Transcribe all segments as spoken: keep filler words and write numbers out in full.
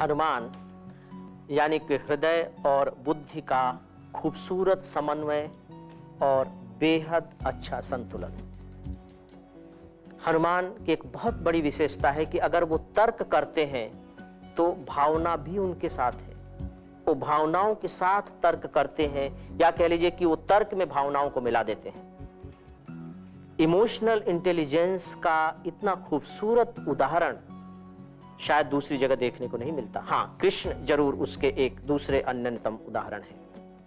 हनुमान यानी कि हृदय और बुद्धि का खूबसूरत समन्वय और बेहद अच्छा संतुलन। हनुमान की एक बहुत बड़ी विशेषता है कि अगर वो तर्क करते हैं तो भावना भी उनके साथ है। वो भावनाओं के साथ तर्क करते हैं, या कह लीजिए कि वो तर्क में भावनाओं को मिला देते हैं। इमोशनल इंटेलिजेंस का इतना खूबसूरत उदाहरण शायद दूसरी जगह देखने को नहीं मिलता। हाँ, कृष्ण जरूर उसके एक दूसरे अन्यतम उदाहरण है।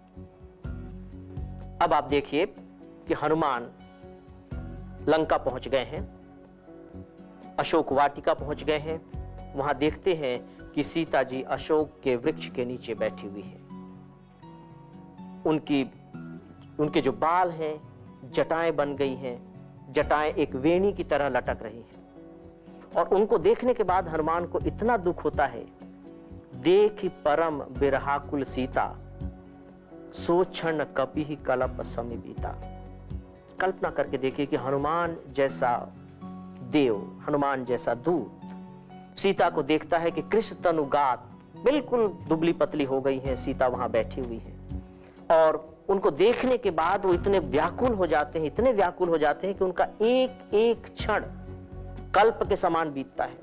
अब आप देखिए कि हनुमान लंका पहुंच गए हैं, अशोक वाटिका पहुंच गए हैं। वहां देखते हैं कि सीता जी अशोक के वृक्ष के नीचे बैठी हुई है। उनकी उनके जो बाल हैं जटाएं बन गई हैं, जटाएं एक वेणी की तरह लटक रही हैं। और उनको देखने के बाद हनुमान को इतना दुख होता है, देख परम बिरहाकुल सीता, सो क्षण कपि ही कलप समीपीता। कल्पना करके देखिए कि हनुमान जैसा देव, हनुमान जैसा दूत सीता को देखता है कि कृष्ण तनुगात, बिल्कुल दुबली पतली हो गई है सीता, वहां बैठी हुई है। और उनको देखने के बाद वो इतने व्याकुल हो जाते हैं, इतने व्याकुल हो जाते हैं कि उनका एक एक क्षण कल्प के समान बीतता है।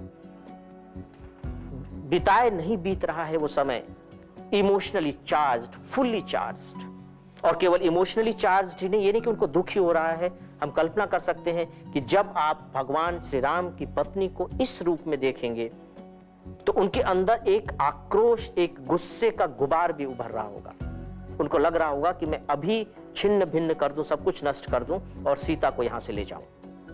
बिताए नहीं बीत रहा है वो समय, इमोशनली चार्ज्ड, फुल्ली चार्ज्ड। और केवल इमोशनली चार्ज्ड ही नहीं, ये नहीं कि उनको दुख ही हो रहा है। हम कल्पना कर सकते हैं कि जब आप भगवान श्री राम की पत्नी को इस रूप में देखेंगे तो उनके अंदर एक आक्रोश, एक गुस्से का गुबार भी उभर रहा होगा। उनको लग रहा होगा कि मैं अभी छिन्न भिन्न कर दूं, सब कुछ नष्ट कर दूं और सीता को यहां से ले जाऊं।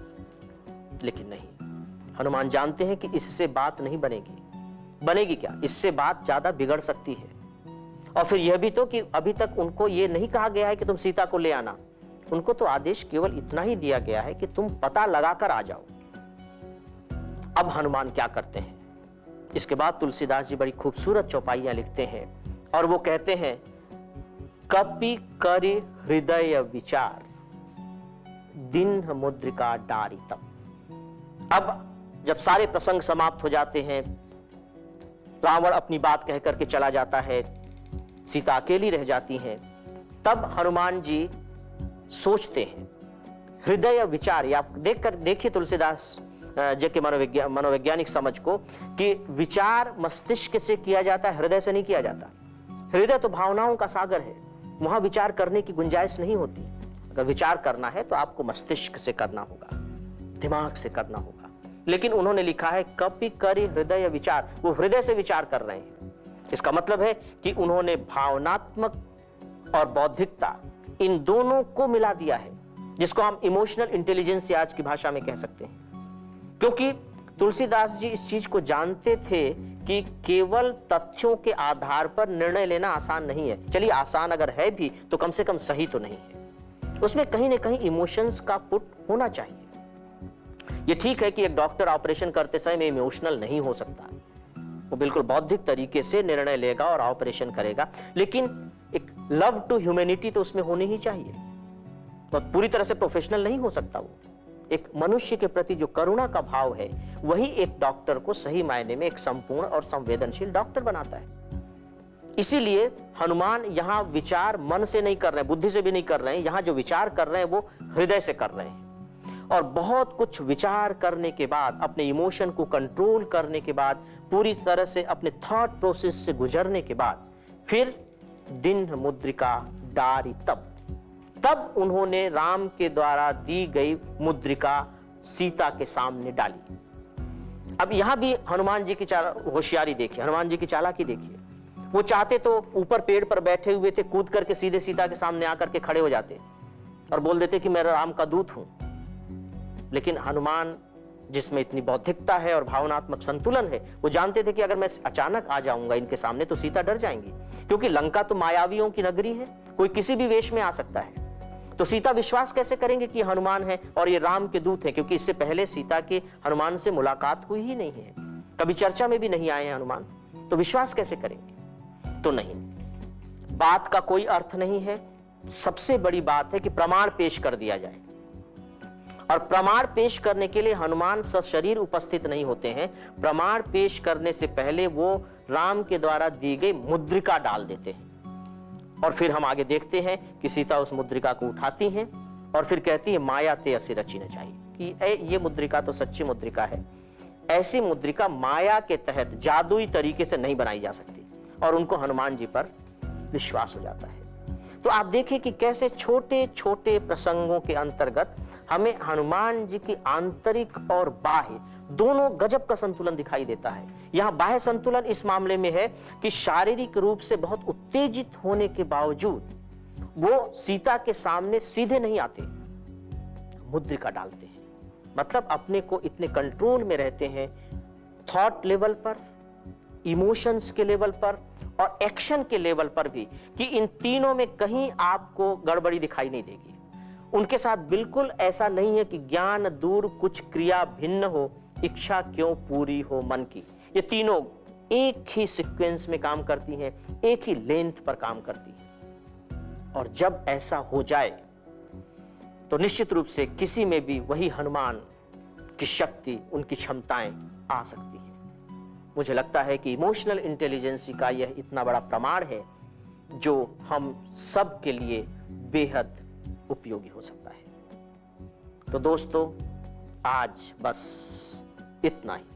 लेकिन नहीं, हनुमान जानते हैं कि इससे बात नहीं बनेगी। बनेगी क्या? इससे बात ज्यादा बिगड़ सकती है। और फिर यह भी तो कि अभी तक उनको यह नहीं कहा गया है कि तुम सीता को ले आना। उनको तो आदेश केवल इतना ही दिया गया है कि तुम पता लगाकर आ जाओ। अब हनुमान क्या करते हैं? इसके बाद तुलसीदास जी बड़ी खूबसूरत चौपाइयां लिखते हैं और वो कहते हैं, कपि करि हृदय विचार, दिन मुद्रिका डारी तब। अब जब सारे प्रसंग समाप्त हो जाते हैं, रावण अपनी बात कह करके चला जाता है, सीता अकेली रह जाती हैं, तब हनुमान जी सोचते हैं। हृदय विचार, आप देख कर देखिए तुलसीदास जी के मनोविज्ञान मनोवैज्ञानिक समझ को, कि विचार मस्तिष्क से किया जाता है, हृदय से नहीं किया जाता। हृदय तो भावनाओं का सागर है, वहां विचार करने की गुंजाइश नहीं होती। अगर विचार करना है तो आपको मस्तिष्क से करना होगा, दिमाग से करना होगा। लेकिन उन्होंने लिखा है कपि करि हृदय विचार, वो हृदय से विचार कर रहे हैं। इसका मतलब है कि उन्होंने भावनात्मक और बौद्धिकता इन दोनों को मिला दिया है, जिसको हम इमोशनल इंटेलिजेंस आज की भाषा में कह सकते हैं। क्योंकि तुलसीदास जी इस चीज को जानते थे कि केवल तथ्यों के आधार पर निर्णय लेना आसान नहीं है। चलिए आसान अगर है भी तो कम से कम सही तो नहीं है, उसमें कहीं ना कहीं इमोशंस का पुट होना चाहिए। ये ठीक है कि एक डॉक्टर ऑपरेशन करते समय इमोशनल नहीं हो सकता, वो बिल्कुल बौद्धिक तरीके से निर्णय लेगा और ऑपरेशन करेगा, लेकिन एक लव टू ह्यूमैनिटी तो उसमें होनी ही चाहिए। तो पूरी तरह से प्रोफेशनल नहीं हो सकता। वो एक मनुष्य के प्रति जो करुणा का भाव है, वही एक डॉक्टर को सही मायने में एक संपूर्ण और संवेदनशील डॉक्टर बनाता है। इसीलिए हनुमान यहां विचार मन से नहीं कर रहे हैं, बुद्धि से भी नहीं कर रहे हैं, यहां जो विचार कर रहे हैं वो हृदय से कर रहे हैं। और बहुत कुछ विचार करने के बाद, अपने इमोशन को कंट्रोल करने के बाद, पूरी तरह से अपने थॉट प्रोसेस से गुजरने के बाद, फिर दिन मुद्रिका डारी तब तब उन्होंने राम के द्वारा दी गई मुद्रिका सीता के सामने डाली। अब यहां भी हनुमान जी की होशियारी देखिए, हनुमान जी की चालाकी देखिए। वो चाहते तो ऊपर पेड़ पर बैठे हुए थे, कूद करके सीधे सीता के सामने आकर के खड़े हो जाते और बोल देते कि मैं राम का दूत हूं। लेकिन हनुमान, जिसमें इतनी बौद्धिकता है और भावनात्मक संतुलन है, वो जानते थे कि अगर मैं अचानक आ जाऊंगा इनके सामने तो सीता डर जाएंगी, क्योंकि लंका तो मायावियों की नगरी है, कोई किसी भी वेश में आ सकता है। तो सीता विश्वास कैसे करेंगे कि हनुमान है और ये राम के दूत हैं, क्योंकि इससे पहले सीता की हनुमान से मुलाकात हुई ही नहीं है, कभी चर्चा में भी नहीं आए हैं हनुमान, तो विश्वास कैसे करेंगे? तो नहीं, बात का कोई अर्थ नहीं है। सबसे बड़ी बात है कि प्रमाण पेश कर दिया जाए। और प्रमाण पेश करने के लिए हनुमान सशरीर उपस्थित नहीं होते हैं। प्रमाण पेश करने से पहले वो राम के द्वारा दी गई मुद्रिका डाल देते हैं और फिर हम आगे देखते हैं कि सीता उस मुद्रिका को उठाती हैं और फिर कहती है माया ते असी रची न जाई, कि ए, ये मुद्रिका तो सच्ची मुद्रिका है, ऐसी मुद्रिका माया के तहत जादुई तरीके से नहीं बनाई जा सकती। और उनको हनुमान जी पर विश्वास हो जाता है। तो आप देखिए कि कैसे छोटे छोटे प्रसंगों के अंतर्गत हमें हनुमान जी की आंतरिक और बाह्य दोनों गजब का संतुलन दिखाई देता है। यहां बाह्य संतुलन इस मामले में है कि शारीरिक रूप से बहुत उत्तेजित होने के बावजूद वो सीता के सामने सीधे नहीं आते, मुद्रिका डालते हैं। मतलब अपने को इतने कंट्रोल में रहते हैं, थॉट लेवल पर, इमोशंस के लेवल पर और एक्शन के लेवल पर भी, कि इन तीनों में कहीं आपको गड़बड़ी दिखाई नहीं देगी। उनके साथ बिल्कुल ऐसा नहीं है कि ज्ञान दूर कुछ क्रिया भिन्न हो, इच्छा क्यों पूरी हो मन की। ये तीनों एक ही सीक्वेंस में काम करती हैं, एक ही लेंथ पर काम करती हैं। और जब ऐसा हो जाए तो निश्चित रूप से किसी में भी वही हनुमान की शक्ति, उनकी क्षमताएं आ सकती हैं। मुझे लगता है कि इमोशनल इंटेलिजेंसी का यह इतना बड़ा प्रमाण है जो हम सब के लिए बेहद उपयोगी हो सकता है। तो दोस्तों, आज बस इतना ही।